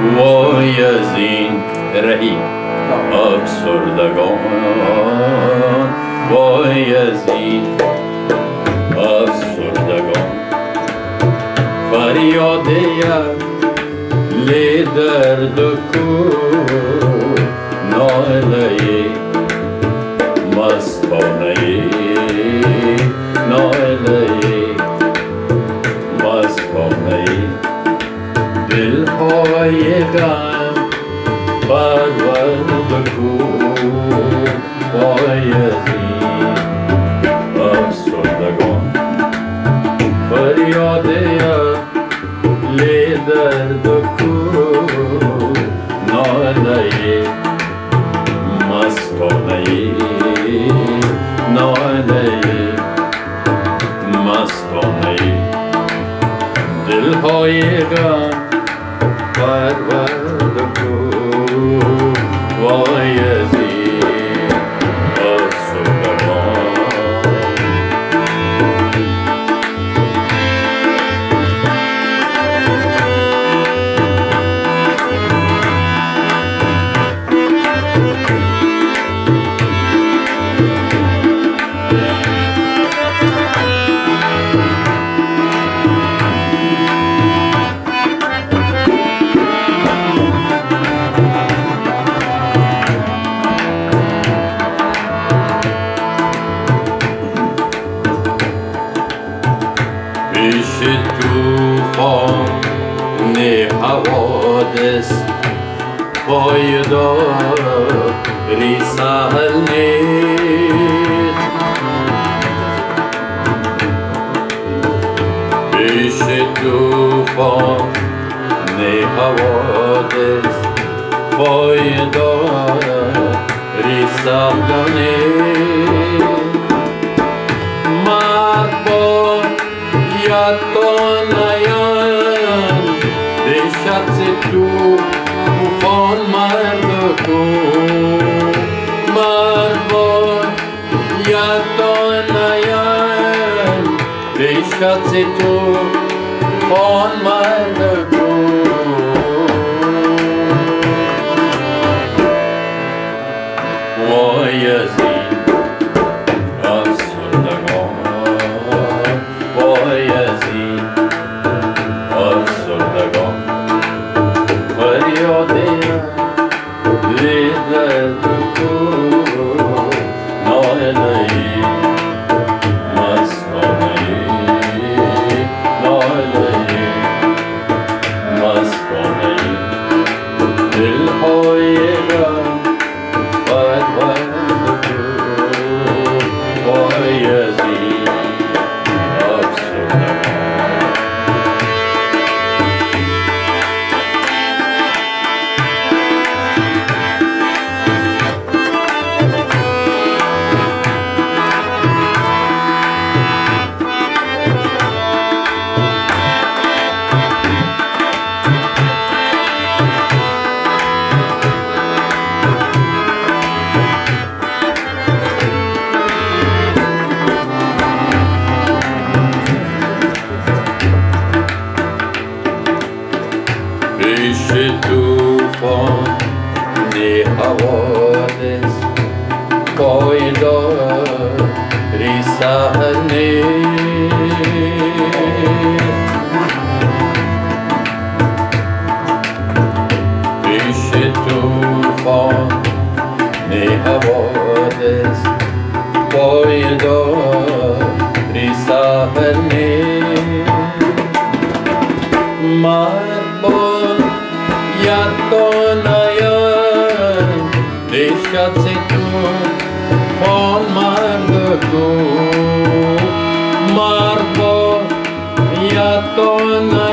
وای از این رهی افسردگان، وای از این افسردگان. فریاد لی درد کو ناله مستانه ناله مستانه دلهای غم پرورد کو وای از این افسردگان. فریاد لی درد کو ناله مستانه ناله مستانه دلهای غم پرورد کو وای از این افسردگان. پیش توفان حوادث پایداری سهل نیست. پیش توفان حوادث پایداری سهل نیست. یا تو نیان دیشت تو طوفان مرد کو مربان. یا تو نیان دیشت تو طوفان مرد کو وای از این افسردگان. وای از این افسردگان. فریاد لی درد کو ناله مستانه ناله مستانه دلهای غم پرورد کو وای از این پیش توفان حوادث پایداری سهل نیست. پیش توفان حوادث پایداری سهل نیست. مربان یا تو نیان دیشت تو طوفان مرد کو مربان. یا تو